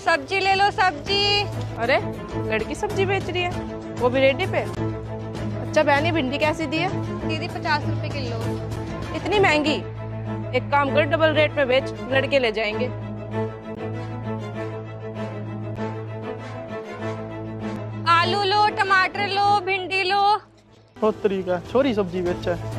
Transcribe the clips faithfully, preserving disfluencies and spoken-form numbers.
सब्जी ले लो सब्जी। अरे लड़की सब्जी बेच रही है, वो भी रेडी पे। अच्छा बहनी भिंडी कैसी दी है? दीदी पचास रुपए किलो। इतनी महंगी? एक काम कर डबल रेट में बेच, लड़के ले जाएंगे। आलू लो, टमाटर लो, भिंडी लो। बहुत तरीका छोरी सब्जी बेचा है।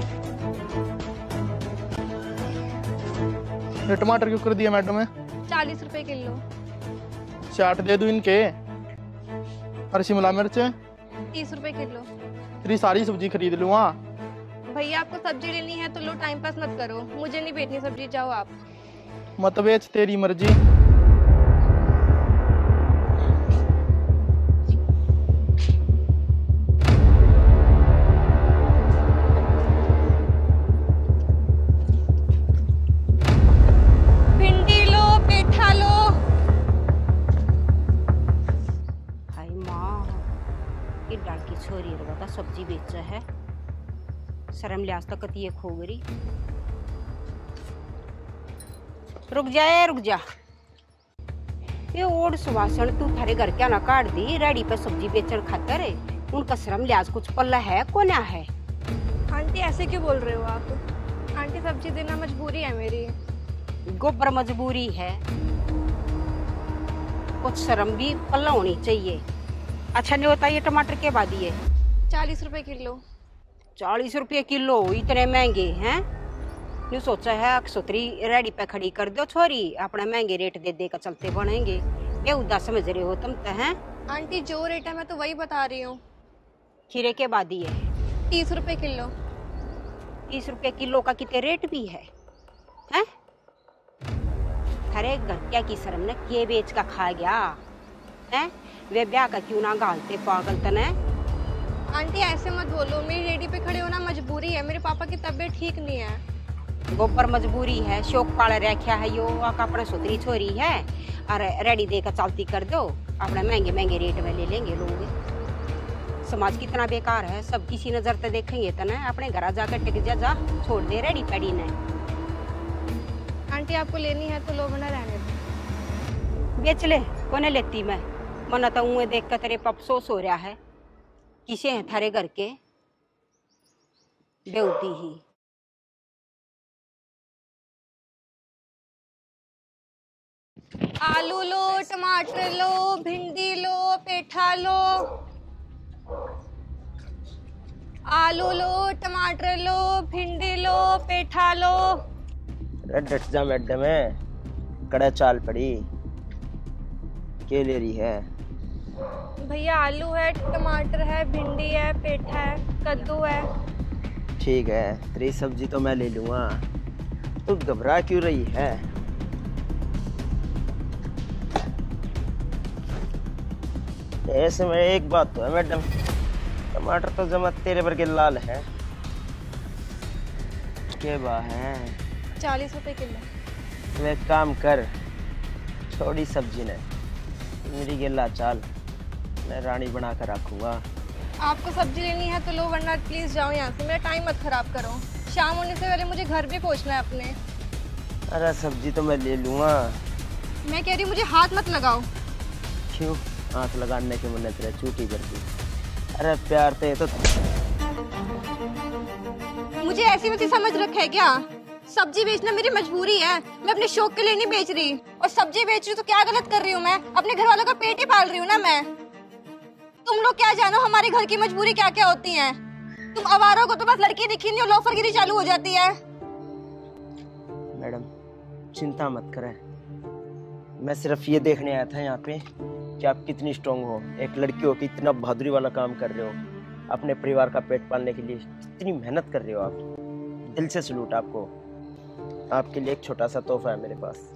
ये टमाटर क्यों कर दिया मैडम है? चालीस रुपए किलो। चाट दे दूं इनके। और शिमला मिर्च तीस रुपए किलो। तेरी सारी सब्जी खरीद लूँ। हाँ भैया आपको सब्जी लेनी है तो लो, टाइम पास मत करो, मुझे नहीं बेचनी सब्जी, जाओ आप। मत बेच, तेरी मर्जी। भिंडी लो, पेठा लो। हाय माँ, ये डाल की छोरी रे बता सब्जी बेचा है। शर्म लिहाज तक ये खोगरी। रुक जा ए, रुक जा। ये ओड सुवासन तू थारे घर क्या ना काट दी रेडी पे सब्जी बेचन खातर है। उनका शर्म लिहाज कुछ पल्ला है कोना है? आंटी ऐसे क्यों बोल रहे हो आप? आंटी सब्जी देना मजबूरी है मेरी। गोबर मजबूरी है, कुछ शर्म भी पल्ला होनी चाहिए। अच्छा नहीं होता ये टमाटर के बाद दिए? चालीस रुपए किलो। चालीस रुपये किलो? इतने महंगे हैं? न्यू सोचा है अक्सोतरी रेडी पे खड़ी कर दो छोरी, अपना महंगे रेट दे दे कर चलते बनेंगे। ये उदास समझ रहे हो तुम तो हैं? आंटी जो रेट है मैं तो वही बता रही हूँ। खीरे के बाद दिए तीस रुपए किलो। तीस रुपये किलो का कितने रेट भी है? हैं? अरे गट्टिया की शर्म ने के बेच का खा गया हैं? वे ब्याह का क्यों ना गालते पागल तने। आंटी ऐसे मत बोलो, मेरी रेडी पे खड़े होना मजबूरी है, मेरे पापा की तबीयत ठीक नहीं है। गोबर मजबूरी है, शौक पाल रखा है यो आका अपना सुतरी छोरी है। और रेडी देकर चलती कर दो, अपना महंगे महंगे रेट में ले लेंगे लोग। समाज कितना बेकार है, सब किसी नजर से देखेंगे तना अपने घर जाकर टिक जा, जा छोड़ दे रेडी पैडी ने। आंटी आपको लेनी है तो लो, बना रहने दो। बेच ले, कोने लेती मैं। मना तो उन्हें देख कर तेरे पप सोस हो रहा है। किसे हैं थारे घर के बेउती ही। आलू लो, टमाटर लो, भिंडी लो, पेठा लो। आलू लो, टमाटर लो, भिंडी लो, पेठा लो। डट जा मैडम है, कड़ा चाल पड़ी। क्या ले रही है? भैया आलू है, टमाटर है, भिंडी है, पेठा है, कद्दू है। ठीक है, तेरी सब्जी तो मैं ले लूँगा, तू घबरा क्यों रही है? ऐसे में एक बात तो है मैडम, टमाटर तो जमा तेरे भर के लाल है। के बा है चालीस रुपए किलो। तू एक काम कर, छोड़ी सब्जी ने मेरी गिल्ला चाल, मैं रानी बना कर रखूंगा। आपको सब्जी लेनी है तो लो, वरना प्लीज जाओ यहाँ से, मेरा टाइम मत खराब करो। शाम होने से पहले मुझे घर भी पहुँचना है अपने। अरे सब्जी तो मैं ले लूँगा। मैं कह रही हूँ मुझे हाथ मत लगाओ। क्यों हाथ लगाने के मन तेरा चूटी करती? अरे प्यार तो ये तो मुझे ऐसी वैसी समझ रखा है क्या? सब्जी बेचना मेरी मजबूरी है, मैं अपने शौक के लिए नहीं बेच रही। और सब्जी बेच रही हूँ तो क्या गलत कर रही हूँ? मैं अपने घर वालों का पेट ही पाल रही हूँ ना मैं। तुम लोग क्या जानो हमारे घर की मजबूरी क्या क्या होती है। तुम आवारों को तो बस लड़की दिखी नहीं और लोफरगिरी चालू हो जाती है। मैडम चिंता मत करें, मैं सिर्फ ये देखने आया था यहाँ पे कि आप कितनी स्ट्रांग हो। एक लड़की हो कि इतना बहादुरी वाला काम कर रहे हो, अपने परिवार का पेट पालने के लिए कितनी मेहनत कर रहे हो आप। दिल से सलूट आपको। आपके लिए एक छोटा सा तोहफा है मेरे पास।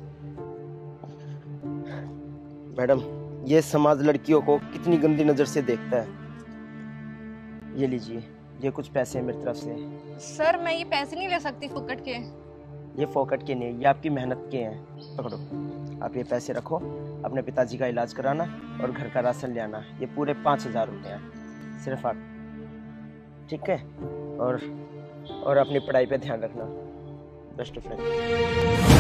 मैडम ये समाज लड़कियों को कितनी गंदी नजर से देखता है। ये लीजिए, ये कुछ पैसे मेरी तरफ से। सर मैं ये पैसे नहीं ले सकती फुकट के। ये फोकट के नहीं, ये आपकी मेहनत के हैं। पकड़ो, आप ये पैसे रखो, अपने पिताजी का इलाज कराना और घर का राशन ले आना। ये पूरे पाँच हजार रुपये हैं सिर्फ आप, ठीक है? और और अपनी पढ़ाई पे ध्यान रखना। Best of luck.